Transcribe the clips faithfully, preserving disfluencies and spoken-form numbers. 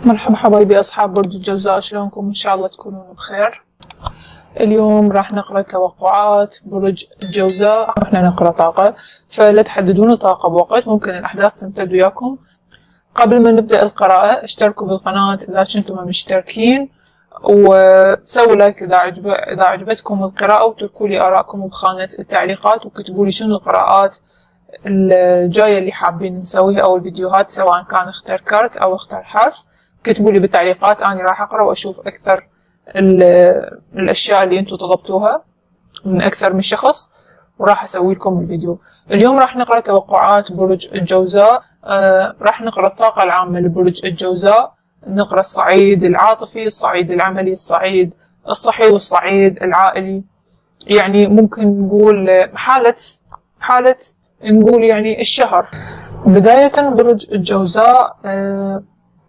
مرحبا حبايبي أصحاب برج الجوزاء، شلونكم؟ إن شاء الله تكونون بخير. اليوم راح نقرأ توقعات برج الجوزاء. احنا نقرأ طاقة، فلا تحددون طاقة بوقت، ممكن الأحداث تمتد وياكم. قبل ما نبدأ القراءة اشتركوا بالقناة إذا كنتم مشتركين، وسووا لايك إذا عجب إذا عجبتكم القراءة، وتركوا لي آراءكم بخانة التعليقات، وكتبوا لي شنو القراءات الجاية اللي حابين نسويها أو الفيديوهات، سواء كان اختار كارت أو اختار حرف. كتبوا لي بالتعليقات، أنا راح أقرأ وأشوف أكثر الأشياء اللي أنتم طلبتوها من أكثر من شخص، وراح أسوي لكم الفيديو. اليوم راح نقرأ توقعات برج الجوزاء. آه راح نقرأ الطاقة العامة لبرج الجوزاء، نقرأ الصعيد العاطفي، الصعيد العملي، الصعيد الصحي، والصعيد العائلي. يعني ممكن نقول حالة حالة نقول يعني الشهر. بداية برج الجوزاء، آه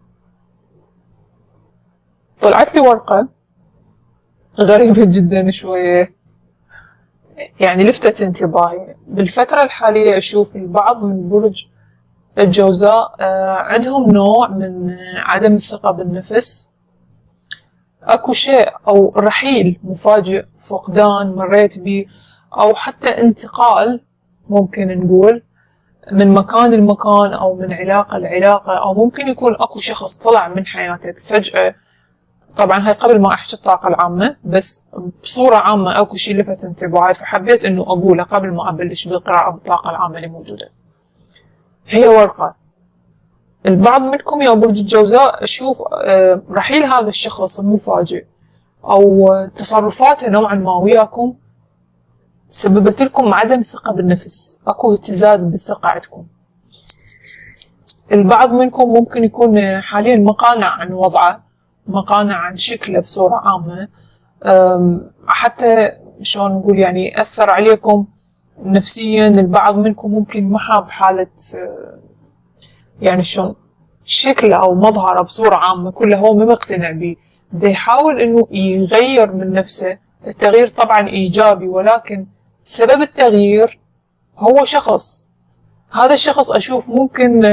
طلعت لي ورقة غريبة جدا شوية، يعني لفتت انتباهي. بالفترة الحالية أشوف البعض من برج الجوزاء آه عندهم نوع من عدم الثقة بالنفس. أكو شيء أو رحيل مفاجئ، فقدان مريت به، أو حتى انتقال ممكن نقول من مكان لمكان، أو من علاقة لعلاقة، أو ممكن يكون أكو شخص طلع من حياتك فجأة. طبعا هاي قبل ما احكي الطاقة العامة، بس بصورة عامة اكو شي لفت انتباهي، فحبيت انه اقوله قبل ما ابلش بالقراءة بالطاقة العامة اللي موجودة. هي ورقة البعض منكم يا برج الجوزاء اشوف رحيل هذا الشخص المفاجئ، او تصرفاته نوعا ما وياكم سببت لكم عدم ثقة بالنفس، اكو اهتزاز بالثقة عندكم. البعض منكم ممكن يكون حاليا مقانع عن وضعه، مقانع عن شكله بصورة عامة، حتى شلون نقول يعني أثر عليكم نفسيا. البعض منكم ممكن محى بحالة يعني شلون شكله أو مظهره بصورة عامة كله هو ما مقتنع به، بده يحاول إنه يغير من نفسه. التغيير طبعا إيجابي، ولكن سبب التغيير هو شخص. هذا الشخص أشوف ممكن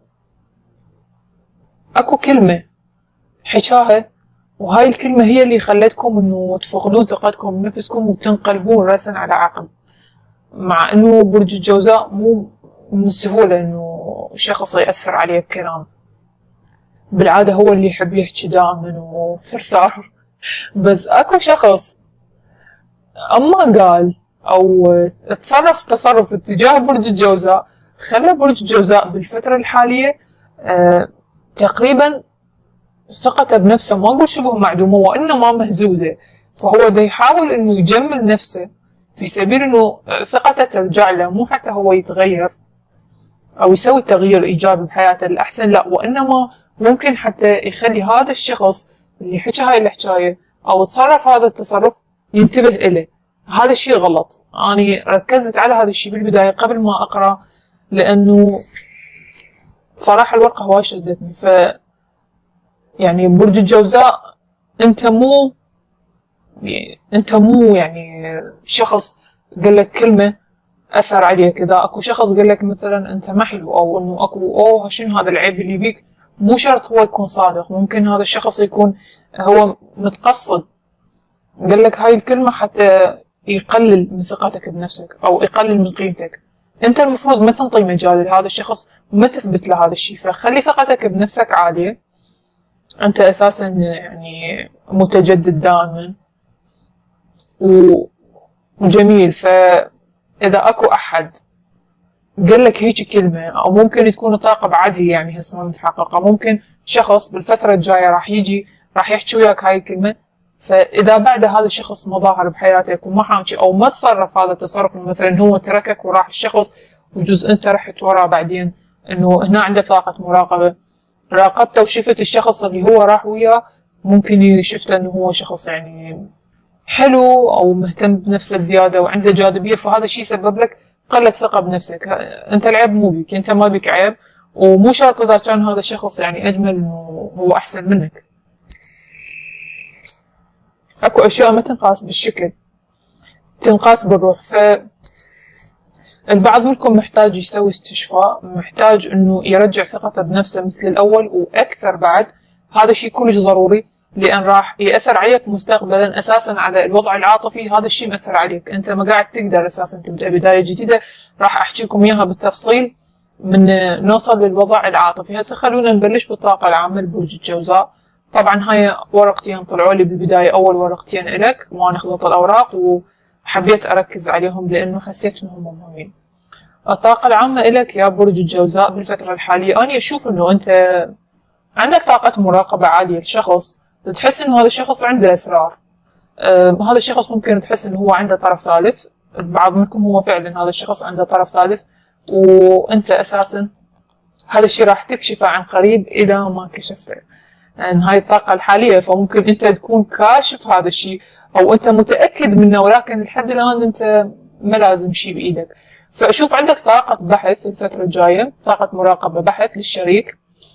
أكو كلمة حكاها، وهاي الكلمة هي اللي خلتكم انه تفقدون ثقتكم بنفسكم وتنقلبون رأسا على عقب. مع انه برج الجوزاء مو من السهولة انه شخص يأثر عليه بكلام، بالعادة هو اللي يحب يحكي دائما وثرثار. بس اكو شخص اما قال او تصرف تصرف اتجاه برج الجوزاء خلى برج الجوزاء بالفترة الحالية آه تقريبا ثقته بنفسه ما اقول شبه معدومه، وانما مهزوزه. فهو دا يحاول انه يجمل نفسه في سبيل انه ثقته ترجع له، مو حتى هو يتغير او يسوي تغيير ايجابي بحياته للاحسن، لا، وانما ممكن حتى يخلي هذا الشخص اللي حكى هاي الحكايه او تصرف هذا التصرف ينتبه إليه. هذا الشيء غلط. اني ركزت على هذا الشيء بالبدايه قبل ما اقرا، لانه صراحه الورقه هواي شدتني. ف يعني برج الجوزاء انت مو يعني انت مو يعني شخص قال لك كلمه اثر عليك. اذا اكو شخص قال لك مثلا انت ما حلو، او انه اكو اوه شنو هذا العيب اللي بيك، مو شرط هو يكون صادق. ممكن هذا الشخص يكون هو متقصد قال لك هاي الكلمه حتى يقلل من ثقتك بنفسك او يقلل من قيمتك. انت المفروض ما تنطي مجال لهذا الشخص وما تثبت له هذا الشيء، فخلي ثقتك بنفسك عاليه. انت اساسا يعني متجدد دائما وجميل، فاذا اكو احد قال لك هيك كلمه، او ممكن تكون طاقه بعدها يعني هسه ما متحققه، ممكن شخص بالفتره الجايه راح يجي راح يحكي وياك هاي الكلمه. فاذا بعد هذا الشخص ما ظاهر بحياتك وما حاكي او ما تصرف هذا التصرف، مثلا هو تركك وراح الشخص وجزء انت رحت وراه بعدين، انه هنا عندك طاقه مراقبه، راقبته وشفت الشخص اللي هو راح وياه، ممكن شفته انه هو شخص يعني حلو او مهتم بنفسه زياده وعنده جاذبيه، فهذا الشيء سبب لك قله ثقه بنفسك. انت العيب مو بيك، انت ما بيك عيب، ومو شرط اذا كان هذا الشخص يعني اجمل انه هو احسن منك. اكو اشياء ما تنقاس بالشكل، تنقاس بالروح. ف البعض منكم محتاج يسوي استشفاء، محتاج انه يرجع ثقته بنفسه مثل الاول واكثر بعد، هذا الشيء كلش ضروري، لان راح ياثر عليك مستقبلا اساسا على الوضع العاطفي. هذا الشيء مأثر عليك، انت ما قاعد تقدر اساسا تبدا بدايه جديده. راح احكي لكم اياها بالتفصيل من نوصل للوضع العاطفي. هسه خلونا نبلش بالطاقه العامه لبرج الجوزاء. طبعا هاي ورقتين طلعوا لي بالبدايه، اول ورقتين الك وانا خلطت الاوراق وحبيت اركز عليهم لانه حسيت انهم مهمين. الطاقه العامه الك يا برج الجوزاء بالفتره الحاليه، انا اشوف انه انت عندك طاقه مراقبه عاليه لشخص، تحس انه هذا الشخص عنده اسرار. آه هذا الشخص ممكن تحس انه هو عنده طرف ثالث، بعض منكم هو فعلا هذا الشخص عنده طرف ثالث، وانت اساسا هذا الشيء راح تكشفه عن قريب اذا ما كشفته. يعني هاي الطاقة الحالية، فممكن انت تكون كاشف هذا الشيء او انت متأكد منه، ولكن لحد الان انت ما لازم شيء بايدك. فاشوف عندك طاقة بحث الفترة الجاية، طاقة مراقبة بحث للشريك،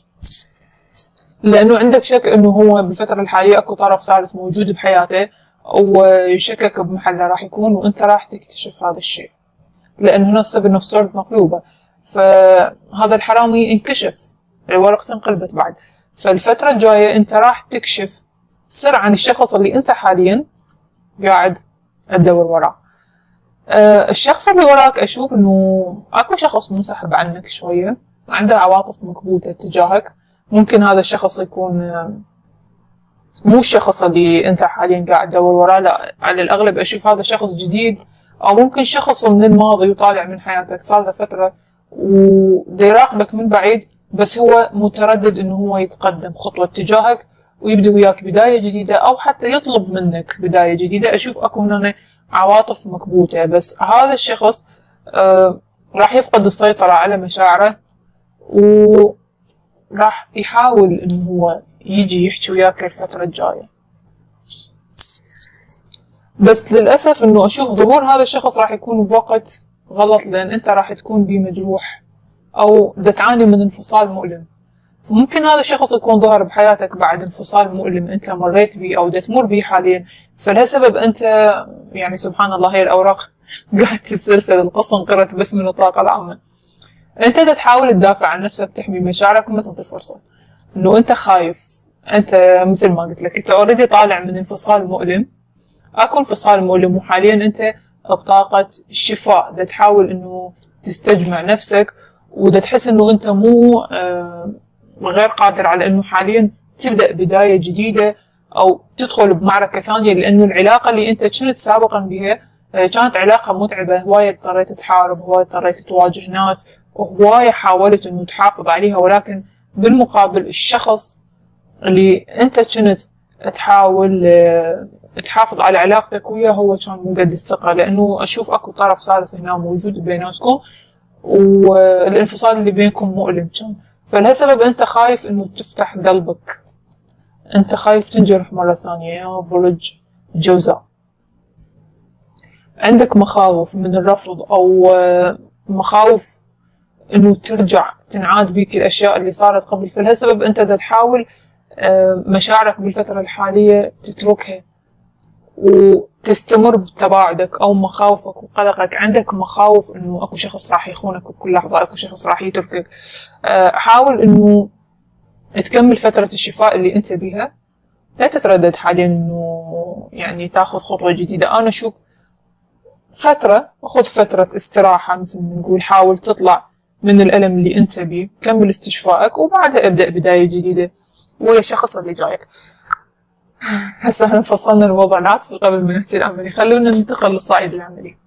لانه عندك شك انه هو بالفترة الحالية اكو طرف ثالث موجود بحياته وشكك بمحله راح يكون، وانت راح تكتشف هذا الشيء لان هنا السفن اوف سورد مقلوبة، فهذا الحرامي انكشف، الورقة انقلبت بعد. فالفترة الجاية انت راح تكشف سر عن الشخص اللي انت حاليا قاعد تدور وراه. أه الشخص اللي وراك اشوف انه اكو شخص منسحب عنك شوية، عنده عواطف مكبوتة تجاهك. ممكن هذا الشخص يكون مو الشخص اللي انت حاليا قاعد تدور وراه، لا على الاغلب اشوف هذا شخص جديد، او ممكن شخص من الماضي وطالع من حياتك صار له فترة ودا يراقبك من بعيد، بس هو متردد انه هو يتقدم خطوة تجاهك ويبدأ وياك بداية جديدة، او حتى يطلب منك بداية جديدة. اشوف اكو هنا عواطف مكبوتة، بس هذا الشخص آه راح يفقد السيطرة على مشاعره وراح يحاول انه هو يجي يحكي وياك الفترة الجاية. بس للأسف انه اشوف ظهور هذا الشخص راح يكون بوقت غلط، لان انت راح تكون بمجروح او دا تعاني من انفصال مؤلم. فممكن هذا الشخص يكون ظهر بحياتك بعد انفصال مؤلم انت مريت به او دا تمر به حاليا، فلهالسبب انت يعني سبحان الله هي الاوراق قاعد تتسلسل، القصة انقرت بس من الطاقة العامة. انت دا تحاول تدافع عن نفسك، تحمي مشاعرك وما تعطي فرصة، انه انت خايف. انت مثل ما قلت لك انت اوريدي طالع من انفصال مؤلم، اكو انفصال مؤلم وحاليا انت بطاقة الشفاء، دا تحاول انه تستجمع نفسك ودا تحس انه انت مو آه غير قادر على انه حاليا تبدأ بداية جديدة او تدخل بمعركة ثانية، لانه العلاقة اللي انت كنت سابقا بها آه كانت علاقة متعبة، هواية اضطريت تحارب، هواية اضطريت تواجه ناس، وهواية حاولت انه تحافظ عليها، ولكن بالمقابل الشخص اللي انت كنت تحاول آه تحافظ على علاقتك وياه هو كان مو قد الثقة، لانه اشوف اكو طرف ثالث هنا موجود بيناتكم والانفصال اللي بينكم مؤلم كان. فلهالسبب انت خايف انه تفتح قلبك، انت خايف تنجرح مرة ثانية يا برج الجوزاء. عندك مخاوف من الرفض او مخاوف انه ترجع تنعاد بيك الاشياء اللي صارت قبل، فلهالسبب انت دا تحاول مشاعرك بالفترة الحالية تتركها وتستمر بتباعدك او مخاوفك وقلقك. عندك مخاوف انه اكو شخص راح يخونك بكل لحظة، اكو شخص راح يتركك. حاول انه تكمل فترة الشفاء اللي انت بيها، لا تتردد حاليا انه يعني تاخذ خطوة جديدة. انا اشوف فترة خذ فترة استراحة مثل ما نقول، حاول تطلع من الالم اللي انت بيه، كمل استشفائك وبعدها ابدأ بداية جديدة ويا الشخص اللي جايك. هسه احنا فصلنا الوضع العاطفي قبل ما نحكي العملي، خلونا ننتقل للصعيد العملي.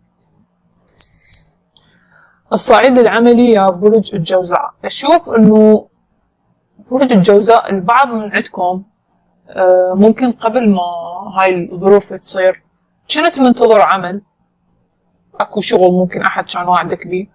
الصعيد العملي يا برج الجوزاء، اشوف انه برج الجوزاء البعض من عندكم ممكن قبل ما هاي الظروف تصير كنت منتظر عمل، اكو شغل ممكن احد كان وعدك بيه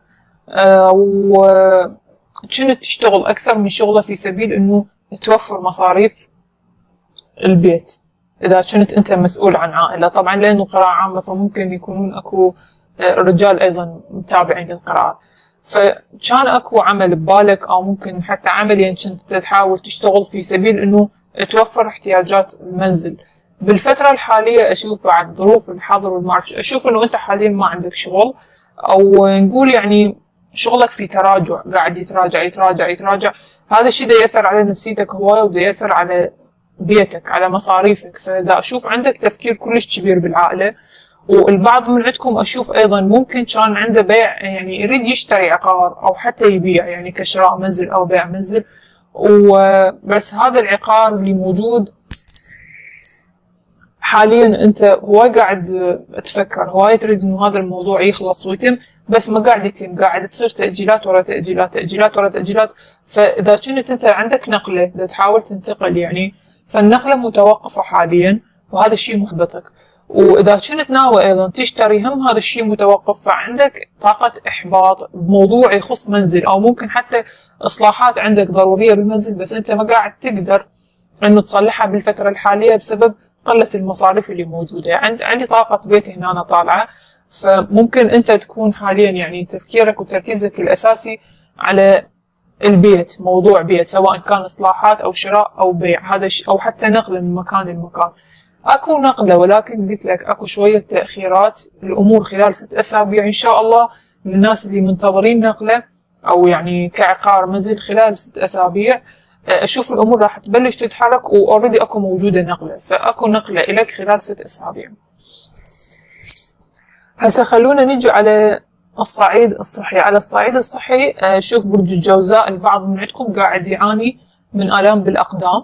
وكنت تشتغل اكثر من شغله في سبيل انه توفر مصاريف البيت اذا كنت انت مسؤول عن عائلة. طبعا لانه قراءة عامة فممكن يكونون اكو رجال ايضا متابعين للقراءة، فكان اكو عمل ببالك او ممكن حتى عمليا كنت تحاول تشتغل في سبيل انه توفر احتياجات المنزل. بالفترة الحالية اشوف بعد ظروف الحظر والمعرفش، اشوف انه انت حاليا ما عندك شغل، او نقول يعني شغلك في تراجع، قاعد يتراجع يتراجع يتراجع. هذا الشيء دا يأثر على نفسيتك هواية ودا يأثر على بيتك، على مصاريفك. فدا أشوف عندك تفكير كلش كبير بالعائلة. والبعض من عندكم أشوف أيضا ممكن كان عنده بيع، يعني يريد يشتري عقار أو حتى يبيع، يعني كشراء منزل أو بيع منزل، وبس هذا العقار اللي موجود حاليا أنت هواي قاعد تفكر، هواي تريد إنه هذا الموضوع يخلص ويتم، بس ما قاعد يتم، قاعد تصير تأجيلات ورا تأجيلات تأجيلات ورا تأجيلات. فإذا كنت أنت عندك نقلة بدها تحاول تنتقل يعني، فالنقلة متوقفة حاليا وهذا الشيء محبطك. وإذا كنت ناوي أيضا تشتري هم هذا الشيء متوقف، فعندك طاقة إحباط بموضوع يخص منزل، أو ممكن حتى إصلاحات عندك ضرورية بالمنزل بس أنت ما قاعد تقدر إنه تصلحها بالفترة الحالية بسبب قلة المصاريف اللي موجودة. عند عندي طاقة بيت هنا أنا طالعة، فممكن أنت تكون حاليا يعني تفكيرك وتركيزك الأساسي على البيت، موضوع بيت، سواء كان إصلاحات أو شراء أو بيع، هذا أو حتى نقل من مكان لمكان. أكو نقلة، ولكن قلت لك أكو شوية تأخيرات الأمور خلال ست أسابيع إن شاء الله. للناس اللي منتظرين نقلة أو يعني كعقار منزل خلال ست أسابيع، أشوف الأمور راح تبلش تتحرك، وأوريدي أكو موجودة نقلة، فأكو نقلة إليك خلال ست أسابيع. هسا خلونا نجي على الصعيد الصحي. على الصعيد الصحي شوف برج الجوزاء البعض من عندكم قاعد يعاني من آلام بالأقدام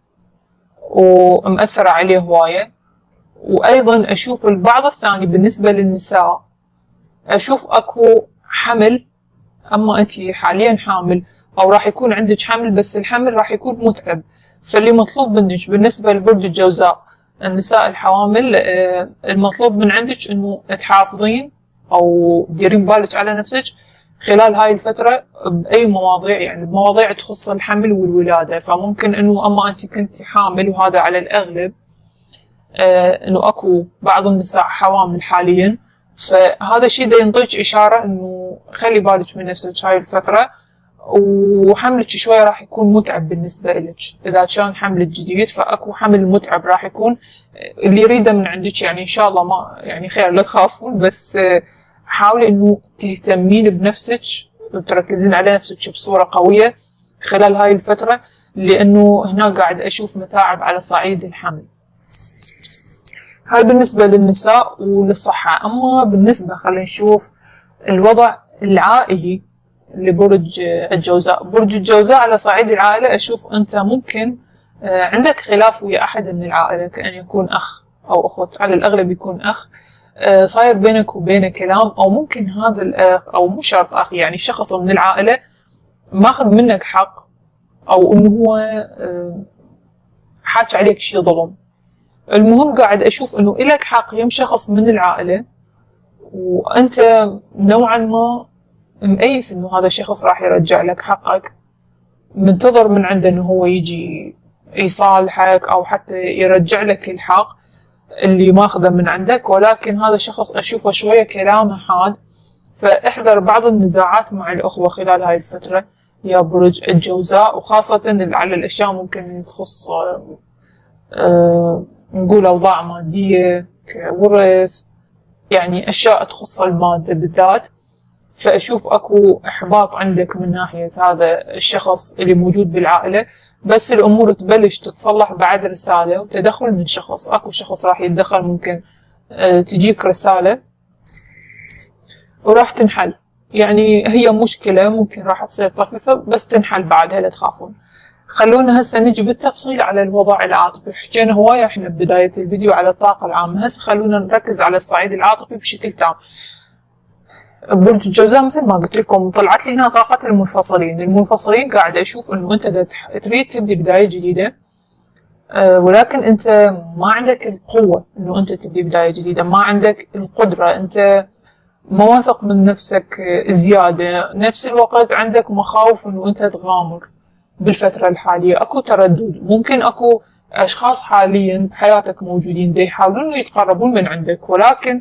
ومأثرة عليه هواية. وأيضا أشوف البعض الثاني بالنسبة للنساء، أشوف أكو حمل، أما أنت حاليا حامل أو راح يكون عندك حمل، بس الحمل راح يكون متعب. فاللي مطلوب منك بالنسبة لبرج الجوزاء النساء الحوامل، المطلوب من عندك إنه تحافظين أو تديرين بالك على نفسك خلال هاي الفترة بأي مواضيع، يعني بمواضيع تخص الحمل والولادة. فممكن إنه أما أنت كنت حامل، وهذا على الأغلب آه إنه أكو بعض النساء حوامل حاليا، فهذا الشيء دا ينطيك إشارة إنه خلي بالك من نفسك هاي الفترة. وحملك شوية راح يكون متعب بالنسبة إلك، إذا كان حملك جديد فأكو حمل متعب راح يكون. اللي يريده من عندك يعني إن شاء الله ما يعني خير، لا تخافون، بس حاولي إنه تهتمين بنفسك وتركزين على نفسك بصورة قوية خلال هاي الفترة، لأنه هنا قاعد أشوف متاعب على صعيد الحمل. هاي بالنسبة للنساء وللصحة. أما بالنسبة خلينا نشوف الوضع العائلي لبرج الجوزاء. برج الجوزاء على صعيد العائلة أشوف أنت ممكن عندك خلاف ويا أحد من العائلة، كأن يكون أخ أو أخت، على الأغلب يكون أخ، صاير بينك وبينه كلام، أو ممكن هذا الأخ أو مو شرط أخ، يعني شخص من العائلة ماخذ منك حق، أو إنه هو حاكي عليك شي ظلم. المهم قاعد أشوف إنه إلك حق يم شخص من العائلة، وأنت نوعا ما مأيس إنه هذا الشخص راح يرجع لك حقك، منتظر من عنده إنه هو يجي يصالحك أو حتى يرجع لك الحق اللي ماخذه من عندك. ولكن هذا الشخص أشوفه شوية كلامه حاد، فاحذر بعض النزاعات مع الأخوة خلال هاي الفترة يا برج الجوزاء، وخاصة على الأشياء ممكن تخص أه نقول أوضاع مادية كورث، يعني أشياء تخص المادة بالذات. فأشوف أكو إحباط عندك من ناحية هذا الشخص اللي موجود بالعائلة، بس الأمور تبلش تتصلح بعد رسالة وتدخل من شخص. أكو شخص راح يتدخل، ممكن أه تجيك رسالة وراح تنحل، يعني هي مشكلة ممكن راح تصير طفيفة بس تنحل بعدها، لا تخافون. خلونا هسه نجي بالتفصيل على الوضع العاطفي. حكينا هواية احنا ببداية الفيديو على الطاقة العامة، هسه خلونا نركز على الصعيد العاطفي بشكل تام. برج الجوزاء مثل ما قلت لكم طلعت لي هنا طاقة المنفصلين. المنفصلين قاعد اشوف انه انت تريد تبدي بداية جديدة، أه ولكن انت ما عندك القوة انه انت تبدي بداية جديدة، ما عندك القدرة، انت ما واثق من نفسك زيادة، نفس الوقت عندك مخاوف انه انت تغامر بالفترة الحالية. اكو تردد، ممكن اكو اشخاص حاليا بحياتك موجودين دي يحاولون يتقربون من عندك، ولكن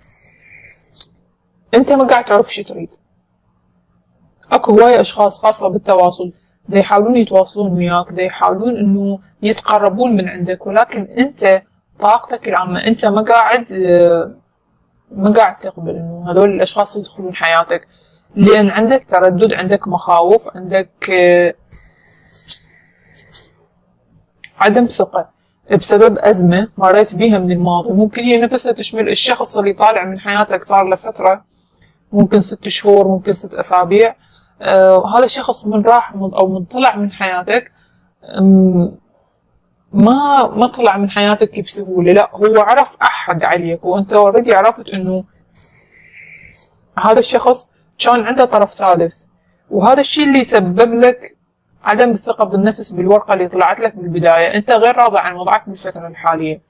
انت ما قاعد تعرف شو تريد. اكو هواية اشخاص خاصة بالتواصل دي يحاولون يتواصلون وياك، دي يحاولون انه يتقربون من عندك، ولكن انت طاقتك العامة انت ما قاعد ما قاعد تقبل انه هذول الاشخاص يدخلون حياتك، لان عندك تردد، عندك مخاوف، عندك عدم ثقة بسبب أزمة مريت بيها من الماضي، ممكن هي نفسها تشمل الشخص اللي طالع من حياتك صار له فترة، ممكن ست شهور، ممكن ست أسابيع. آه هذا الشخص من راح أو من طلع من حياتك ما ما طلع من حياتك بسهولة، لا هو عرف أحد عليك، وأنت اوريدي عرفت إنه هذا الشخص كان عنده طرف ثالث، وهذا الشيء اللي سبب لك عدم الثقة بالنفس بالورقة اللي طلعت لك بالبداية. أنت غير راضي عن وضعك بالفترة الحالية.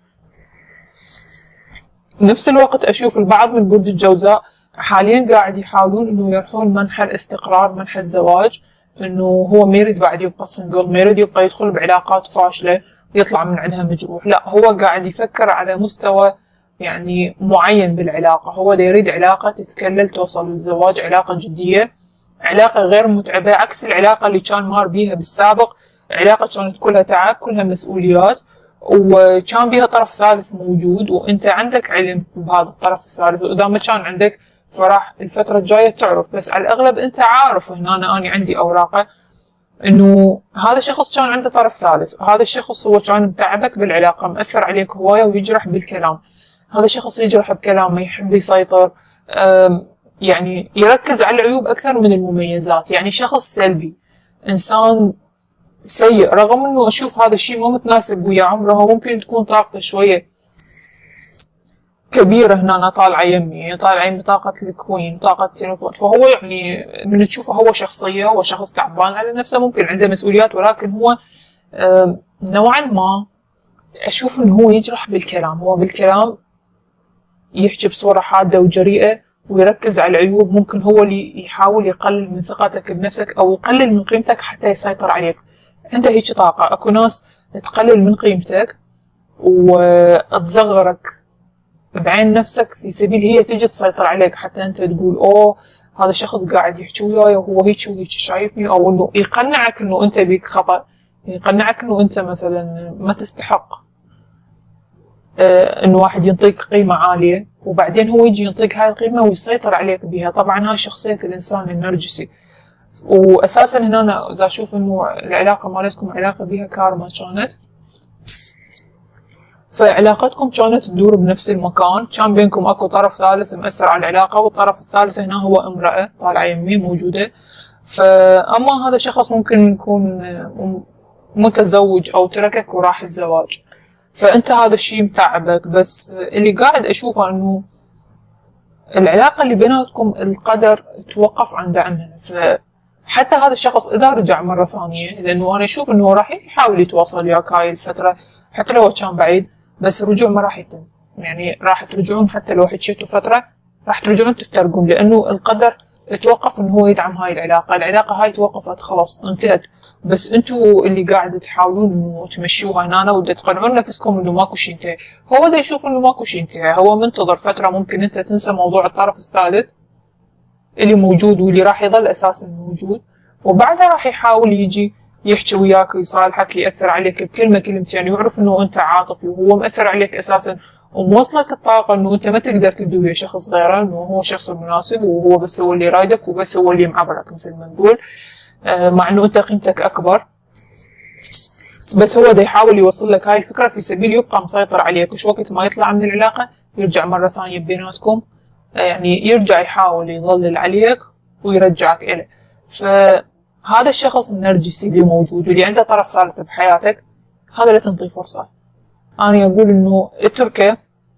نفس الوقت أشوف البعض من برج الجوزاء حاليا قاعد يحاولون إنه يروحون منحى الاستقرار، منحى الزواج، إنه هو ما يريد بعد يبقى سنجل، ما يريد يبقى يدخل بعلاقات فاشلة يطلع من عندها مجروح، لا هو قاعد يفكر على مستوى يعني معين بالعلاقة. هو دا يريد علاقة تتكلل توصل للزواج، علاقة جدية، علاقة غير متعبة، عكس العلاقة اللي كان مار بيها بالسابق. علاقة كانت كلها تعب، كلها مسؤوليات، وكان بيها طرف ثالث موجود، وانت عندك علم بهذا الطرف الثالث، واذا ما كان عندك فراح الفترة الجاية تعرف، بس على الاغلب انت عارف. هنا انا, أنا عندي اوراقه انه هذا الشخص كان عنده طرف ثالث، هذا الشخص هو كان متعبك بالعلاقة، مأثر عليك هواية ويجرح بالكلام. هذا الشخص يجرح بكلامه، يحب يسيطر، يعني يركز على العيوب أكثر من المميزات، يعني شخص سلبي، إنسان سيء. رغم إنه أشوف هذا الشيء ما متناسب ويا عمره، ممكن تكون طاقته شوية كبيرة. هنا أنا طالعة يمي، يعني طالعة يمي طاقة الكوين، طاقة التلفون، فهو يعني من تشوفه هو شخصية، هو شخص تعبان على نفسه، ممكن عنده مسؤوليات، ولكن هو نوعا ما أشوف إنه هو يجرح بالكلام. هو بالكلام يحكي بصورة حادة وجريئة ويركز على العيوب، ممكن هو اللي يحاول يقلل من ثقتك بنفسك أو يقلل من قيمتك حتى يسيطر عليك. عنده هيك طاقة. أكو ناس تقلل من قيمتك وتصغرك بعين نفسك في سبيل هي تجي تسيطر عليك، حتى أنت تقول أوه هذا الشخص قاعد يحكي وياي وهو هيك وهيك شايفني، أو إنه يقنعك إنه أنت بيك خطأ، يقنعك إنه أنت مثلا ما تستحق إنه واحد ينطيك قيمة عالية، وبعدين هو يجي ينطيك هاي القيمة ويسيطر عليك بها. طبعا هاي شخصية الإنسان النرجسي. وأساسا هنا أنا إذا أشوف إنه العلاقة مالتكم علاقة بها كارما كانت، فعلاقتكم كانت تدور بنفس المكان، كان بينكم أكو طرف ثالث مأثر على العلاقة، والطرف الثالث هنا هو امرأة طالعة يمي موجودة. فأما هذا الشخص ممكن يكون متزوج أو تركك وراح الزواج، فأنت هذا الشيء متعبك. بس اللي قاعد أشوفه إنه العلاقة اللي بيناتكم القدر توقف عند عنها، فحتى هذا الشخص إذا رجع مرة ثانية، لأنه أنا أشوف إنه راح يحاول يتواصل وياك هاي الفترة حتى لو كان بعيد، بس الرجوع ما راح يتم. يعني راح ترجعون حتى لو حكيتوا فترة راح ترجعون تفترقون، لأنه القدر توقف إنه هو يدعم هاي العلاقة. العلاقة هاي توقفت خلاص انتهت، بس انتوا اللي قاعد تحاولون انه تمشوها هنا ودا تقنعون نفسكم انه ماكو شيء انتهى. هو دا يشوف انه ماكو شيء انتهى، هو منتظر فترة ممكن انت تنسى موضوع الطرف الثالث اللي موجود واللي راح يظل اساسا موجود، وبعدها راح يحاول يجي يحكي وياك ويصالحك، يأثر عليك بكلمة كلمتين، يعرف انه انت عاطفي وهو مأثر عليك اساسا، وموصلك الطاقة انه انت ما تقدر تبدي ويا شخص غيره، انه هو شخص مناسب وهو بس هو اللي رايدك وبس هو اللي معبرك مثل ما نقول، مع انه انت قيمتك اكبر. بس هو دا يحاول يوصل لك هاي الفكرة في سبيل يبقى مسيطر عليك، وش وقت ما يطلع من العلاقة يرجع مرة ثانية بيناتكم، يعني يرجع يحاول يظلل عليك ويرجعك إله. فهذا الشخص النرجسي اللي موجود واللي عنده طرف ثالث بحياتك، هذا لا تنطيه فرصة. أنا أقول إنه اتركه،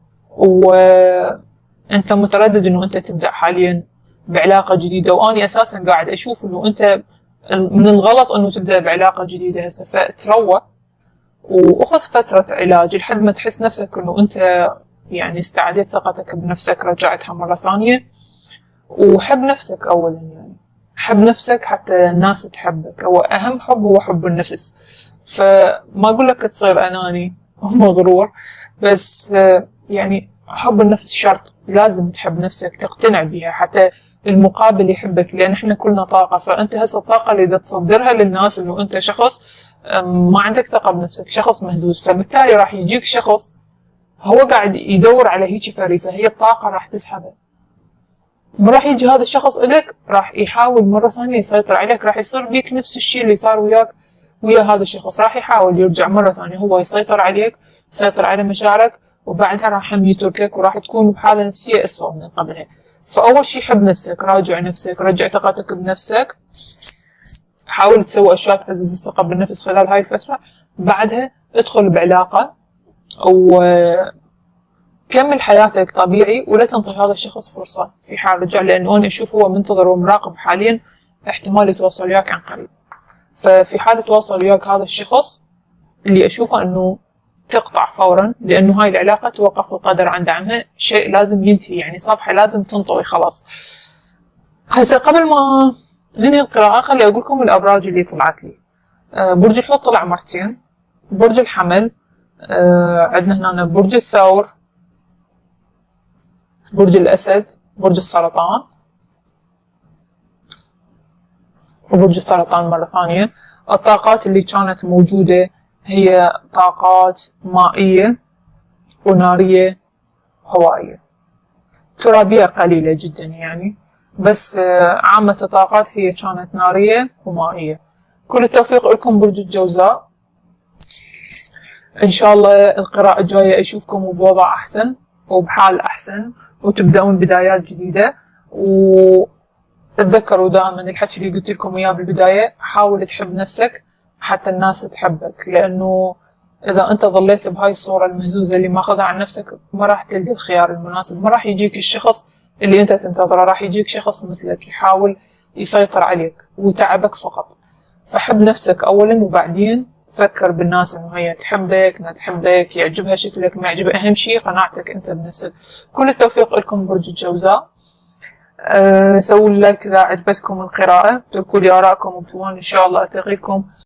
وأنت متردد إنه أنت تبدأ حاليا بعلاقة جديدة، وأنا أساسا قاعد أشوف إنه أنت من الغلط انه تبدأ بعلاقة جديدة هسه، فتروى واخذ فترة علاج لحد ما تحس نفسك انه انت يعني استعديت ثقتك بنفسك، رجعتها مرة ثانية. وحب نفسك اولا، يعني حب نفسك حتى الناس تحبك، هو اهم حب هو حب النفس. فما اقول لك تصير اناني ومغرور، بس يعني حب النفس شرط، لازم تحب نفسك تقتنع بها حتى المقابل يحبك، لان احنا كلنا طاقة. فانت هسه الطاقة اللي تصدرها للناس انه انت شخص ما عندك ثقة بنفسك، شخص مهزوز، فبالتالي راح يجيك شخص هو قاعد يدور على هيك فريسة، هي الطاقة راح تسحبها. ما راح يجي هذا الشخص إلك، راح يحاول مرة ثانية يسيطر عليك، راح يصير بيك نفس الشيء اللي صار وياك ويا هذا الشخص راح يحاول يرجع مرة ثانية هو يسيطر عليك، يسيطر على مشاعرك، وبعدها راح هم يتركك وراح تكون بحالة نفسية أسوأ من قبلها. فأول شي حب نفسك، راجع نفسك، رجع ثقتك بنفسك، حاول تسوي أشياء تعزز الثقة بالنفس خلال هاي الفترة. بعدها ادخل بعلاقة وكمل حياتك طبيعي، ولا تنطي هذا الشخص فرصة في حال رجع، لأنه أنا أشوف هو منتظر ومراقب حاليا، احتمال يتواصل وياك عن قريب. ففي حال تواصل وياك هذا الشخص اللي أشوفه أنه تقطع فورا، لأنه هاي العلاقة توقف القدر عن دعمها، شيء لازم ينتهي، يعني صفحة لازم تنطوي خلاص. هسه قبل ما ننهي القراءة خلي أقول لكم الأبراج اللي طلعت لي. أه برج الحوت طلع مرتين، برج الحمل، أه عندنا هنا برج الثور، برج الأسد، برج السرطان، وبرج السرطان مرة ثانية. الطاقات اللي كانت موجودة هي طاقات مائية ونارية هوائية، ترابية قليلة جدا يعني، بس عامة الطاقات هي كانت نارية ومائية. كل التوفيق لكم برج الجوزاء، إن شاء الله القراءة الجاية أشوفكم بوضع أحسن وبحال أحسن، وتبدأون بدايات جديدة. وتذكروا دائما الحكي اللي قلت لكم إياه بالبداية، حاول تحب نفسك حتى الناس تحبك، لأنه إذا أنت ظليت بهاي الصورة المهزوزة اللي ماخذها عن نفسك ما راح تلقى الخيار المناسب، ما راح يجيك الشخص اللي أنت تنتظره، راح يجيك شخص مثلك يحاول يسيطر عليك ويتعبك فقط. فحب نفسك أولا، وبعدين فكر بالناس إنه هي تحبك ما تحبك، يعجبها شكلك ما يعجبها، أهم شيء قناعتك أنت بنفسك. كل التوفيق لكم برج الجوزاء. أه سووا لايك إذا عجبتكم القراءة، تركوا لي آراءكم وبتوان إن شاء الله ألتقيكم